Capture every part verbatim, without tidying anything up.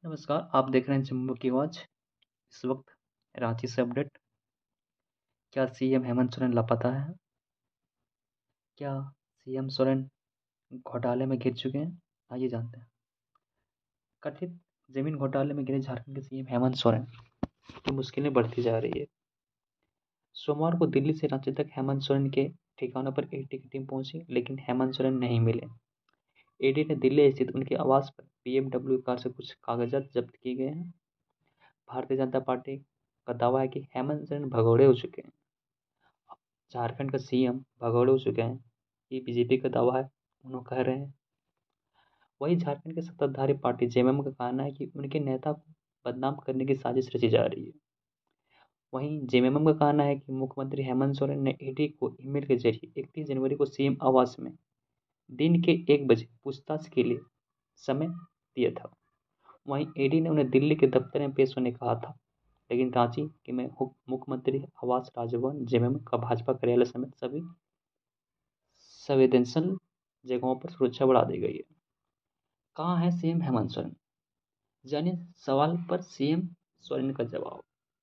नमस्कार, आप देख रहे हैं जम्मू की आवाज़। इस वक्त रांची से अपडेट। क्या सीएम हेमंत सोरेन लापता है? क्या सीएम सोरेन घोटाले में घिर चुके हैं? आइए जानते हैं। कथित जमीन घोटाले में घिरे झारखंड के सीएम हेमंत सोरेन की मुश्किलें बढ़ती जा रही है। सोमवार को दिल्ली से रांची तक हेमंत सोरेन के ठिकानों पर ईडी की टीम पहुंची, लेकिन हेमंत सोरेन नहीं मिले। ईडी ने दिल्ली स्थित उनके आवास पर बीएमडब्ल्यू कार से कुछ कागजात जब्त किए गए हैं। भारतीय जनता पार्टी का दावा है कि हेमंत सोरेन भगौड़े हो चुके हैं। झारखंड का सीएम भगौड़े हो चुके हैं, ये बीजेपी का दावा है, उन्होंने कह रहे हैं। वहीं झारखंड के सत्ताधारी पार्टी जेएमएम का कहना है कि उनके नेता को बदनाम करने की साजिश रची जा रही है। वहीं जेएमएम का कहना है कि मुख्यमंत्री हेमंत सोरेन ने ईडी को ईमेल के जरिए इकतीस जनवरी को सीएम आवास में दिन के एक बजे पूछताछ के लिए समय दिया था। वहीं ईडी ने उन्हें दिल्ली के दफ्तर में पेश होने कहा था, लेकिन रांची के में मुख्यमंत्री आवास, राजभवन, जेएमएम का भाजपा कार्यालय समेत सभी संवेदनशील जगहों पर सुरक्षा बढ़ा दी गई है। कहाँ है सीएम हेमंत सोरेन? जानिए सवाल पर सीएम सोरेन का जवाब।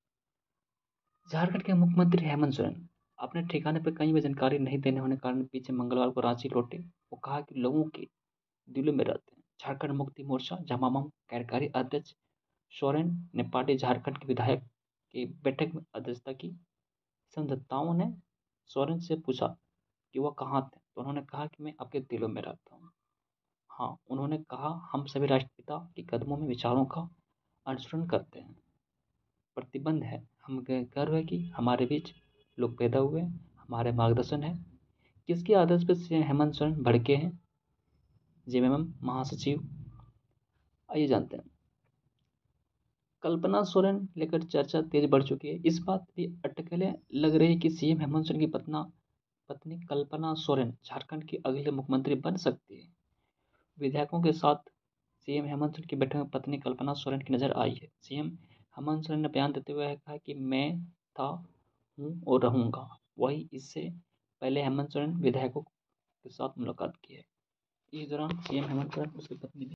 झारखंड के मुख्यमंत्री हेमंत सोरेन अपने ठिकाने पर कई बार जानकारी नहीं देने होने के कारण पीछे मंगलवार को रांची लौटे। वो कहा कि लोगों के दिलों में रहते हैं। झारखंड मुक्ति मोर्चा जमामा कार्यकारी अध्यक्ष सोरेन ने पार्टी झारखंड के विधायक की बैठक में अध्यक्षता की। संवाददाताओं ने सोरेन से पूछा कि वह कहाँ थे, तो उन्होंने कहा कि मैं आपके दिलों में रहता हूँ। हाँ, उन्होंने कहा, हम सभी राष्ट्रपिता के कदमों में विचारों का अनुसरण करते हैं। प्रतिबंध है, हम गर्व है कि हमारे बीच लोग पैदा हुए, हमारे मार्गदर्शन है। किसके आदर्श पर सीएम हेमंत सोरेन भड़के हैं? जेएमएम महासचिव। आइए जानते हैं। कल्पना सोरेन लेकर चर्चा तेज बढ़ चुकी है। इस बात की अटकलें लग रही है कि सीएम हेमंत सोरेन की पत्ना पत्नी कल्पना सोरेन झारखंड की अगले मुख्यमंत्री बन सकती है। विधायकों के साथ सीएम हेमंत सोरेन की बैठक में पत्नी कल्पना सोरेन की नजर आई है। सीएम हेमंत सोरेन ने बयान देते हुए कहा कि मैं था, हूँ और रहूंगा। वही इससे पहले हेमंत सोरेन विधायकों के साथ मुलाकात की है। इस दौरान सीएम हेमंत सोरेन उसकी पत्नी